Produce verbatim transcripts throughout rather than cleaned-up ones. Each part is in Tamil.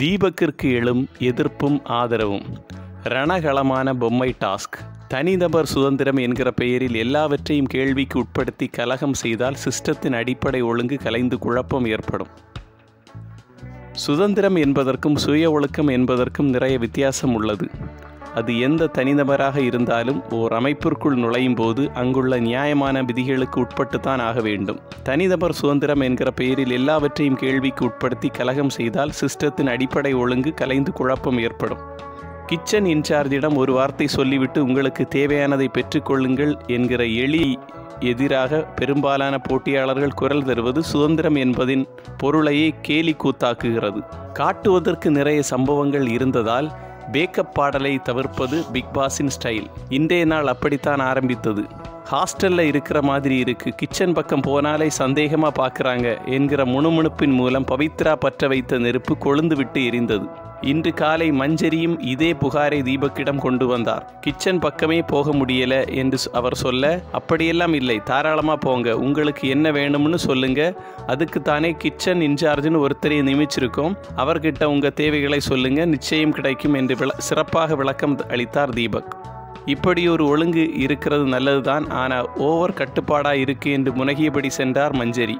தீபக்கிற்கு எழும் எதிர்ப்பும் ஆதரவும். ரணகளமான பொம்மை டாஸ்க். தனிநபர் சுதந்திரம் என்கிற பெயரில் எல்லாவற்றையும் கேள்விக்கு உட்படுத்தி கலகம் செய்தால் சிஸ்டத்தின் அடிப்படை ஒழுங்கு கலைந்து குழப்பம் ஏற்படும். சுதந்திரம் என்பதற்கும் சுய ஒழுக்கம் என்பதற்கும் நிறைய வித்தியாசம் உள்ளது. அது எந்த தனிநபராக இருந்தாலும் ஓர் அமைப்பிற்குள் நுழையும் போது அங்குள்ள நியாயமான விதிகளுக்கு உட்பட்டுத்தான் ஆக வேண்டும். தனிநபர் சுதந்திரம் என்கிற பெயரில் எல்லாவற்றையும் கேள்விக்கு உட்படுத்தி கலகம் செய்தால் சிஸ்டத்தின் அடிப்படை ஒழுங்கு கலைந்து குழப்பம் ஏற்படும். கிச்சன் இன்சார்ஜிடம் ஒரு வார்த்தை சொல்லிவிட்டு உங்களுக்கு தேவையானதை பெற்றுக்கொள்ளுங்கள் என்கிற எளி எதிராக பெரும்பாலான போட்டியாளர்கள் குரல் தருவது சுதந்திரம் என்பதின் பொருளையே கேலி கூத்தாக்குகிறது. காட்டுவதற்கு நிறைய சம்பவங்கள் இருந்ததால் பேக்கப் பாடலை தவிர்ப்பது பிக் பாஸின் ஸ்டைல். இன்றைய நாள் அப்படித்தான் ஆரம்பித்தது. ஹாஸ்டலில் இருக்கிற மாதிரி இருக்கு, கிச்சன் பக்கம் போனாலே சந்தேகமாக பார்க்குறாங்க என்கிற முணுமுணுப்பின் மூலம் பவித்ரா பற்ற வைத்த நெருப்பு கொழுந்து விட்டு எரிந்தது. இன்று காலை மஞ்சரியும் இதே புகாரை தீபக்கிடம் கொண்டு வந்தார். கிச்சன் பக்கமே போக முடியல என்று அவர் சொல்ல, அப்படியெல்லாம் இல்லை, தாராளமாக போங்க, உங்களுக்கு என்ன வேணும்னு சொல்லுங்க, அதுக்குத்தானே கிச்சன் இன்சார்ஜ்னு ஒருத்தரை நியமிச்சிருக்கோம், அவர்கிட்ட உங்கள் தேவைகளை சொல்லுங்க, நிச்சயம் கிடைக்கும் என்று விள சிறப்பாக விளக்கம் அளித்தார் தீபக். இப்படி ஒரு ஒழுங்கு இருக்கிறது நல்லதுதான், ஆனால் ஓவர் கட்டுப்பாடாக இருக்கு என்று முனகியபடி சென்றார் மஞ்சரி.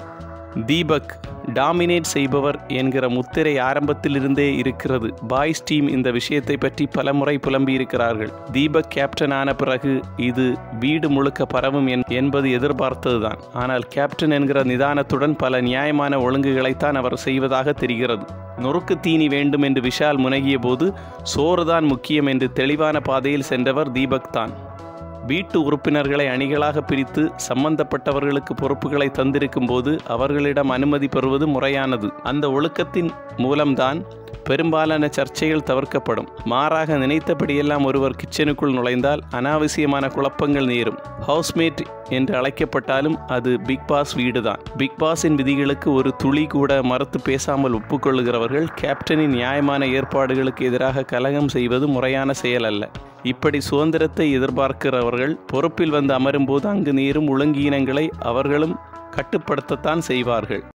தீபக் டாமினேட் செய்பவர் என்கிற முத்திரை ஆரம்பத்திலிருந்தே இருக்கிறது. பாய்ஸ் டீம் இந்த விஷயத்தை பற்றி பல முறை புலம்பியிருக்கிறார்கள். தீபக் கேப்டன் ஆன பிறகு இது வீடு முழுக்க பரவும் என்பது எதிர்பார்த்ததுதான். ஆனால் கேப்டன் என்கிற நிதானத்துடன் பல நியாயமான ஒழுங்குகளைத்தான் அவர் செய்வதாக தெரிகிறது. நொறுக்கு தீனி வேண்டும் என்று விஷால் முனகிய போது சோறுதான் முக்கியம் என்று தெளிவான பாதையில் சென்றவர் தீபக் தான். வீட்டு உறுப்பினர்களை அணிகளாக பிரித்து சம்பந்தப்பட்டவர்களுக்கு பொறுப்புகளை தந்திருக்கும் போது அவர்களிடம் அனுமதி பெறுவது முறையானது. அந்த ஒழுக்கத்தின் மூலம்தான் பெரும்பாலான சர்ச்சைகள் தவிர்க்கப்படும். மாறாக நினைத்தபடியெல்லாம் ஒருவர் கிச்சனுக்குள் நுழைந்தால் அனாவசியமான குழப்பங்கள் நேரும். ஹவுஸ்மேட் என்று அழைக்கப்பட்டாலும் அது பிக் பாஸ் வீடுதான். பிக் பாஸின் விதிகளுக்கு ஒரு துளி கூட மறுத்து பேசாமல் ஒப்புக்கொள்ளுகிறவர்கள் கேப்டனின் நியாயமான ஏற்பாடுகளுக்கு எதிராக கலகம் செய்வது முறையான செயல் அல்ல. இப்படி சுதந்திரத்தை எதிர்பார்க்கிறவர்கள் பொறுப்பில் வந்து அமரும் போது அங்கு நேரும் ஒழுங்கீனங்களை அவர்களும் கட்டுப்படுத்தத்தான் செய்வார்கள்.